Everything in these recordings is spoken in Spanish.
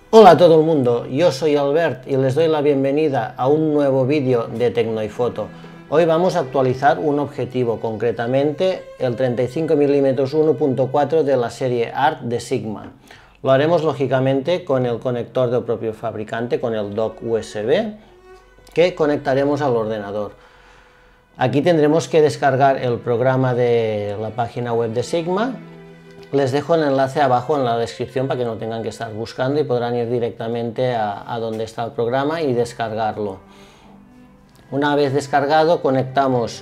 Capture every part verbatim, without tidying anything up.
Hola a todo el mundo, yo soy Albert y les doy la bienvenida a un nuevo vídeo de Tecnoifoto. Hoy vamos a actualizar un objetivo, concretamente el treinta y cinco milímetros uno punto cuatro de la serie Art de Sigma. Lo haremos lógicamente con el conector del propio fabricante, con el dock U S B, que conectaremos al ordenador. Aquí tendremos que descargar el programa de la página web de Sigma. Les dejo el enlace abajo en la descripción para que no tengan que estar buscando y podrán ir directamente a, a donde está el programa y descargarlo. Una vez descargado, conectamos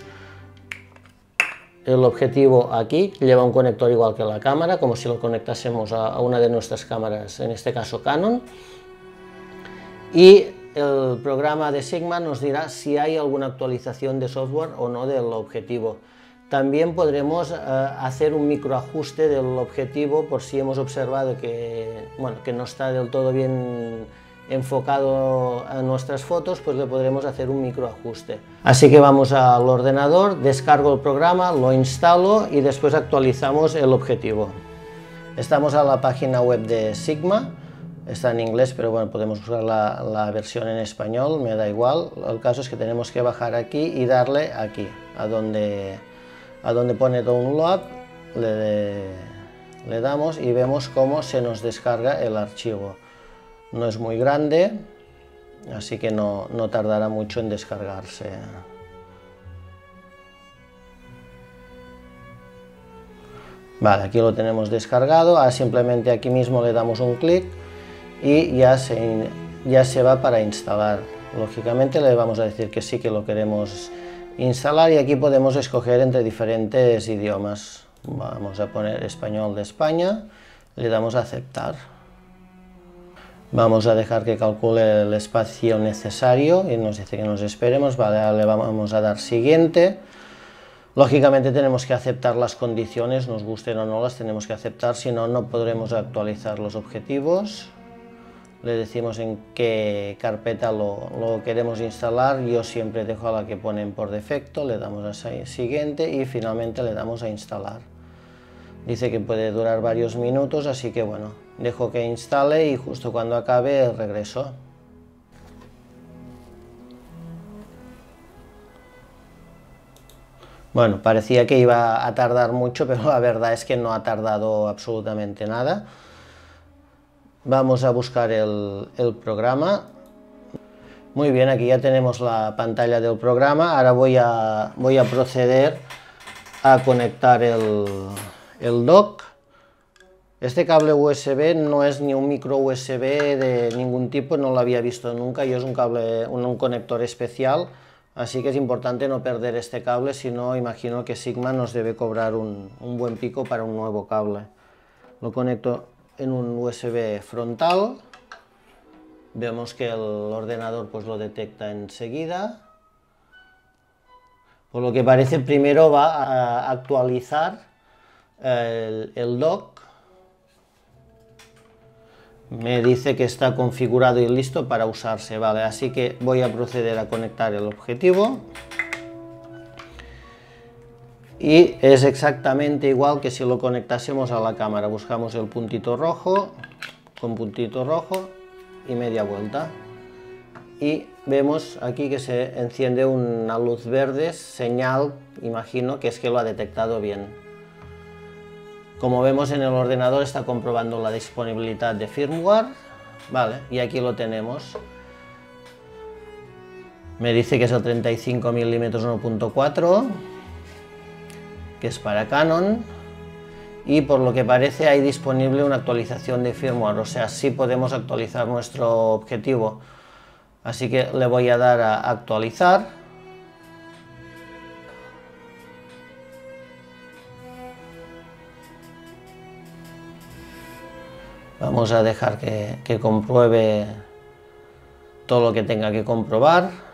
el objetivo aquí, lleva un conector igual que la cámara, como si lo conectásemos a, a una de nuestras cámaras, en este caso Canon, y el programa de Sigma nos dirá si hay alguna actualización de software o no del objetivo. También podremos uh, hacer un microajuste del objetivo por si hemos observado que, bueno, que no está del todo bien enfocado a nuestras fotos, pues le podremos hacer un microajuste. Así que vamos al ordenador, descargo el programa, lo instalo y después actualizamos el objetivo. Estamos a la página web de Sigma, está en inglés, pero bueno, podemos usar la, la versión en español, me da igual. El caso es que tenemos que bajar aquí y darle aquí, a donde... a donde pone Download, le, le damos y vemos cómo se nos descarga el archivo. No es muy grande, así que no, no tardará mucho en descargarse. Vale, aquí lo tenemos descargado, ahora simplemente aquí mismo le damos un clic y ya se, ya se va para instalar. Lógicamente le vamos a decir que sí que lo queremos instalar y aquí podemos escoger entre diferentes idiomas. Vamos a poner español de España, le damos a aceptar. Vamos a dejar que calcule el espacio necesario y nos dice que nos esperemos. Vale, ahora le vamos a dar siguiente. Lógicamente tenemos que aceptar las condiciones, nos gusten o no, las tenemos que aceptar, si no, no podremos actualizar los objetivos. Le decimos en qué carpeta lo, lo queremos instalar, yo siempre dejo a la que ponen por defecto, le damos a siguiente y finalmente le damos a instalar. Dice que puede durar varios minutos, así que bueno, dejo que instale y justo cuando acabe regreso. Bueno, parecía que iba a tardar mucho, pero la verdad es que no ha tardado absolutamente nada. Vamos a buscar el, el programa. Muy bien, aquí ya tenemos la pantalla del programa. Ahora voy a, voy a proceder a conectar el, el dock. Este cable U S B no es ni un micro U S B de ningún tipo, no lo había visto nunca, y es un cable, un, un conector especial, así que es importante no perder este cable, si no imagino que Sigma nos debe cobrar un, un buen pico para un nuevo cable. Lo conecto en un U S B frontal, vemos que el ordenador pues lo detecta enseguida, por lo que parece primero va a actualizar el, el dock, me dice que está configurado y listo para usarse, vale, así que voy a proceder a conectar el objetivo. Y es exactamente igual que si lo conectásemos a la cámara. Buscamos el puntito rojo, con puntito rojo y media vuelta. Y vemos aquí que se enciende una luz verde, señal, imagino que es que lo ha detectado bien. Como vemos en el ordenador está comprobando la disponibilidad de firmware. Vale, y aquí lo tenemos. Me dice que es el treinta y cinco milímetros uno punto cuatro. Que es para Canon, y por lo que parece hay disponible una actualización de firmware, o sea, sí podemos actualizar nuestro objetivo, así que le voy a dar a actualizar. Vamos a dejar que, que compruebe todo lo que tenga que comprobar.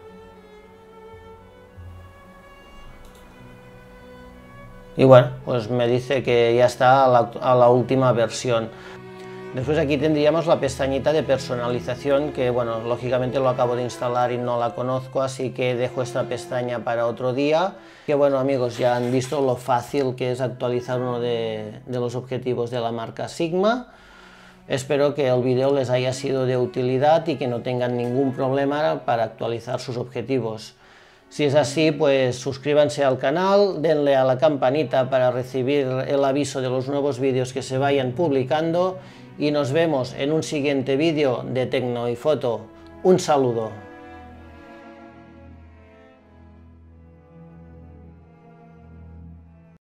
Y bueno, pues me dice que ya está a la, a la última versión. Después aquí tendríamos la pestañita de personalización, que bueno, lógicamente lo acabo de instalar y no la conozco, así que dejo esta pestaña para otro día. Que bueno amigos, ya han visto lo fácil que es actualizar uno de, de los objetivos de la marca Sigma. Espero que el vídeo les haya sido de utilidad y que no tengan ningún problema para actualizar sus objetivos. Si es así, pues suscríbanse al canal, denle a la campanita para recibir el aviso de los nuevos vídeos que se vayan publicando y nos vemos en un siguiente vídeo de Tecno y Foto. Un saludo.